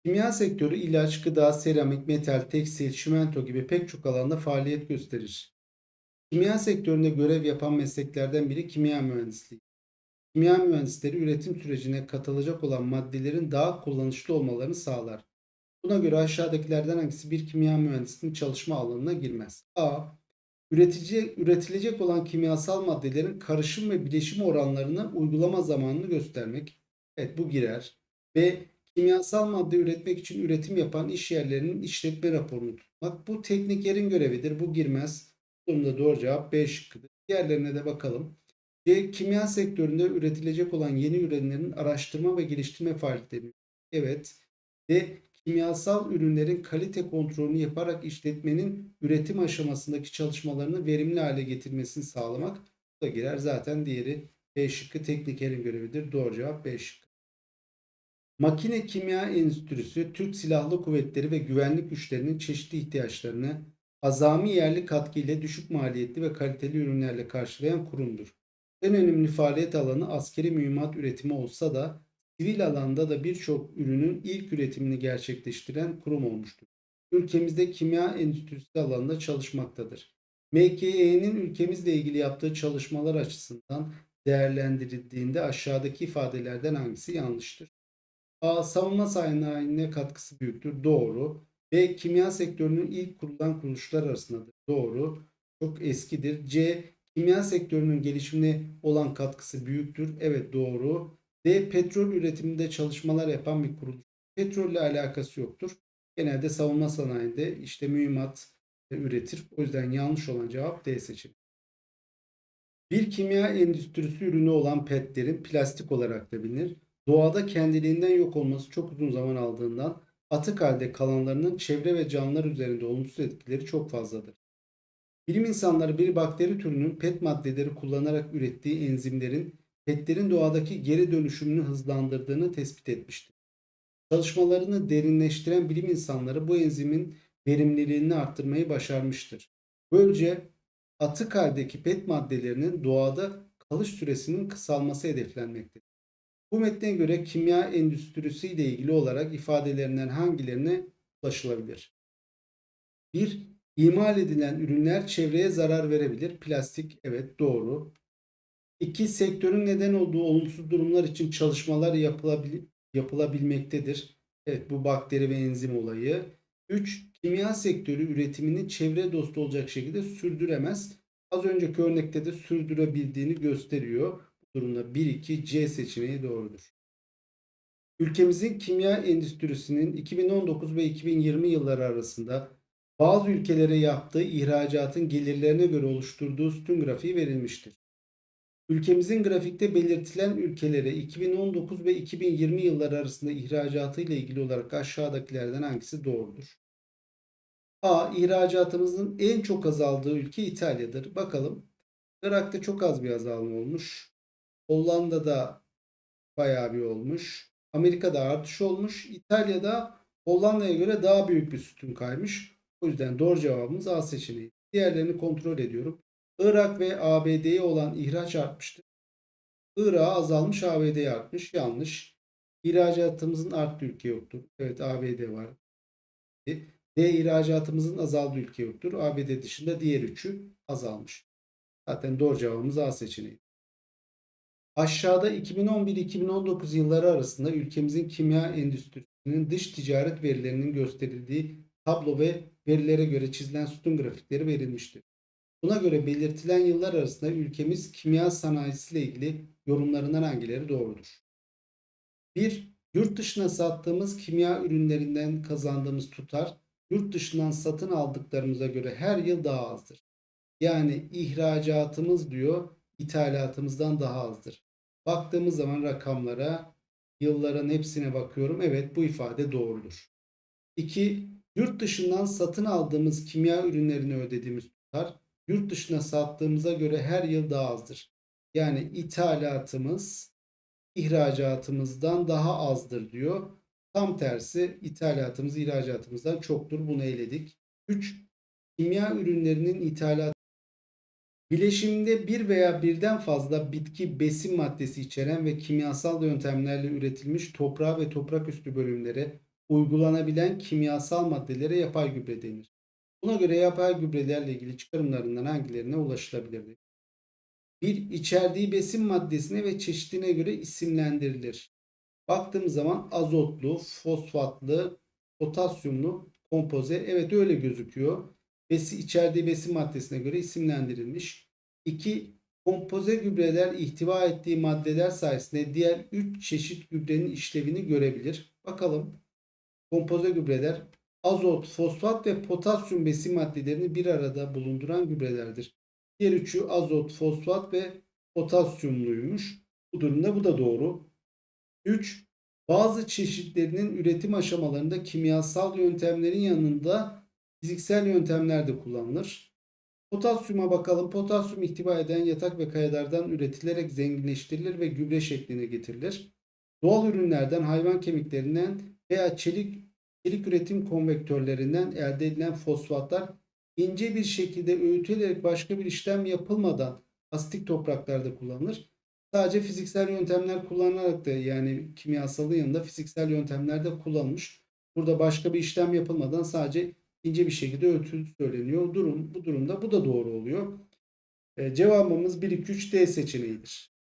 Kimya sektörü ilaç, gıda, seramik, metal, tekstil, çimento gibi pek çok alanda faaliyet gösterir. Kimya sektöründe görev yapan mesleklerden biri kimya mühendisliği. Kimya mühendisleri üretim sürecine katılacak olan maddelerin daha kullanışlı olmalarını sağlar. Buna göre aşağıdakilerden hangisi bir kimya mühendisinin çalışma alanına girmez? A. Üretilecek olan kimyasal maddelerin karışım ve bileşim oranlarını uygulama zamanını göstermek. Evet, bu girer. B. Kimyasal madde üretmek için üretim yapan iş yerlerinin işletme raporunu tutmak. Bu teknikerin görevidir. Bu girmez. Bu durumda doğru cevap B şıkkıdır. Diğerlerine de bakalım. C. Kimya sektöründe üretilecek olan yeni ürünlerin araştırma ve geliştirme faaliyetleri. Evet. D. Kimyasal ürünlerin kalite kontrolünü yaparak işletmenin üretim aşamasındaki çalışmalarını verimli hale getirmesini sağlamak. Bu da girer. Zaten diğeri B şıkkı teknikerin görevidir. Doğru cevap B şıkkı. Makine Kimya Endüstrisi, Türk Silahlı Kuvvetleri ve güvenlik güçlerinin çeşitli ihtiyaçlarını azami yerli katkı ile düşük maliyetli ve kaliteli ürünlerle karşılayan kurumdur. En önemli faaliyet alanı askeri mühimmat üretimi olsa da sivil alanda da birçok ürünün ilk üretimini gerçekleştiren kurum olmuştur. Ülkemizde kimya endüstrisi alanında çalışmaktadır. MKE'nin ülkemizle ilgili yaptığı çalışmalar açısından değerlendirildiğinde aşağıdaki ifadelerden hangisi yanlıştır? A. Savunma sanayine katkısı büyüktür. Doğru. B. Kimya sektörünün ilk kurulan kuruluşlar arasındadır. Doğru. Çok eskidir. C. Kimya sektörünün gelişimine olan katkısı büyüktür. Evet, doğru. D. Petrol üretiminde çalışmalar yapan bir kuruluş. Petrolle alakası yoktur. Genelde savunma sanayinde işte mühimmat üretir. O yüzden yanlış olan cevap D seçeneği. Bir kimya endüstrisi ürünü olan petlerin plastik olarak da bilinir. Doğada kendiliğinden yok olması çok uzun zaman aldığından atık halde kalanlarının çevre ve canlılar üzerinde olumsuz etkileri çok fazladır. Bilim insanları bir bakteri türünün pet maddeleri kullanarak ürettiği enzimlerin petlerin doğadaki geri dönüşümünü hızlandırdığını tespit etmiştir. Çalışmalarını derinleştiren bilim insanları bu enzimin verimliliğini arttırmayı başarmıştır. Böylece atık haldeki pet maddelerinin doğada kalış süresinin kısalması hedeflenmektedir. Bu metne göre kimya endüstrisi ile ilgili olarak ifadelerinden hangilerine ulaşılabilir? 1. İmal edilen ürünler çevreye zarar verebilir. Plastik, evet, doğru. 2. Sektörün neden olduğu olumsuz durumlar için çalışmalar yapılabilmektedir. Evet, bu bakteri ve enzim olayı. 3. Kimya sektörü üretimini çevre dostu olacak şekilde sürdüremez. Az önceki örnekte de sürdürebildiğini gösteriyor. Bu durumda 1-2 C seçeneği doğrudur. Ülkemizin kimya endüstrisinin 2019 ve 2020 yılları arasında bazı ülkelere yaptığı ihracatın gelirlerine göre oluşturduğu sütun grafiği verilmiştir. Ülkemizin grafikte belirtilen ülkelere 2019 ve 2020 yılları arasında ihracatı ile ilgili olarak aşağıdakilerden hangisi doğrudur? A. İhracatımızın en çok azaldığı ülke İtalya'dır. Bakalım. Irak'ta çok az bir azalma olmuş. Hollanda'da bayağı bir olmuş. Amerika'da artış olmuş. İtalya'da Hollanda'ya göre daha büyük bir sütun kaymış. O yüzden doğru cevabımız A seçeneği. Diğerlerini kontrol ediyorum. Irak ve ABD'ye olan ihraç artmıştır. Irak'a azalmış, ABD'ye artmış. Yanlış. İhracatımızın arttığı ülke yoktur. Evet, ABD var. D. İhracatımızın azaldığı ülke yoktur. ABD dışında diğer üçü azalmış. Zaten doğru cevabımız A seçeneği. Aşağıda 2011-2019 yılları arasında ülkemizin kimya endüstrisinin dış ticaret verilerinin gösterildiği tablo ve verilere göre çizilen sütun grafikleri verilmiştir. Buna göre belirtilen yıllar arasında ülkemiz kimya sanayisiyle ilgili yorumlarından hangileri doğrudur? 1. Yurt dışına sattığımız kimya ürünlerinden kazandığımız tutar, yurt dışından satın aldıklarımıza göre her yıl daha azdır. Yani ihracatımız diyor, ithalatımızdan daha azdır. Baktığımız zaman rakamlara, yılların hepsine bakıyorum. Evet, bu ifade doğrudur. 2. Yurt dışından satın aldığımız kimya ürünlerini ödediğimiz tutar, yurt dışına sattığımıza göre her yıl daha azdır. Yani ithalatımız ihracatımızdan daha azdır diyor. Tam tersi, ithalatımız ihracatımızdan çoktur. Bunu eledik. 3. Kimya ürünlerinin ithalatı bileşiminde bir veya birden fazla bitki besin maddesi içeren ve kimyasal yöntemlerle üretilmiş toprağa ve toprak üstü bölümlere uygulanabilen kimyasal maddelere yapay gübre denir. Buna göre yapay gübrelerle ilgili çıkarımlarından hangilerine ulaşılabilir? Bir, içerdiği besin maddesine ve çeşidine göre isimlendirilir. Baktığımız zaman azotlu, fosfatlı, potasyumlu kompoze. Evet, öyle gözüküyor. İçerdiği besin maddesine göre isimlendirilmiş. 2. Kompoze gübreler ihtiva ettiği maddeler sayesinde diğer 3 çeşit gübrenin işlevini görebilir. Bakalım. Kompoze gübreler azot, fosfat ve potasyum besin maddelerini bir arada bulunduran gübrelerdir. Diğer üçü azot, fosfat ve potasyumluymuş. Bu durumda bu da doğru. 3. Bazı çeşitlerinin üretim aşamalarında kimyasal yöntemlerin yanında fiziksel yöntemler de kullanılır. Potasyuma bakalım. Potasyum ihtiva eden yatak ve kayalardan üretilerek zenginleştirilir ve gübre şekline getirilir. Doğal ürünlerden, hayvan kemiklerinden veya çelik üretim konvektörlerinden elde edilen fosfatlar ince bir şekilde öğütülerek başka bir işlem yapılmadan asitik topraklarda kullanılır. Sadece fiziksel yöntemler kullanılarak da, yani kimyasalın yanında fiziksel yöntemler de kullanılmış. Burada başka bir işlem yapılmadan sadece ince bir şekilde öğütülü söyleniyor. Bu durumda bu da doğru oluyor. Cevabımız 1, 2, 3 D seçeneğidir.